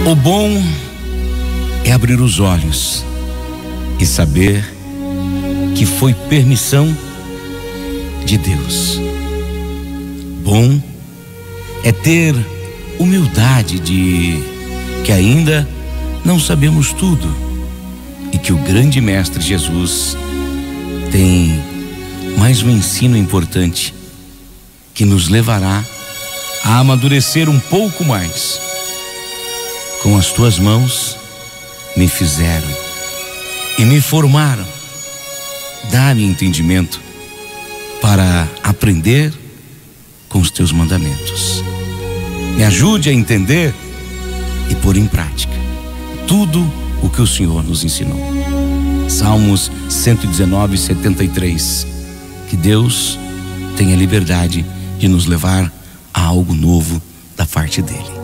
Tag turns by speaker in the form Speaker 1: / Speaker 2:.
Speaker 1: O bom é abrir os olhos e saber que foi permissão de Deus. Bom é ter humildade de que ainda não sabemos tudo e que o grande mestre Jesus tem mais um ensino importante que nos levará a amadurecer um pouco mais. Com as tuas mãos me fizeram e me formaram. Dá-me entendimento para aprender com os teus mandamentos. Me ajude a entender e pôr em prática tudo o que o Senhor nos ensinou. Salmos 119, 73. Que Deus tenha liberdade de nos levar a algo novo da parte dele.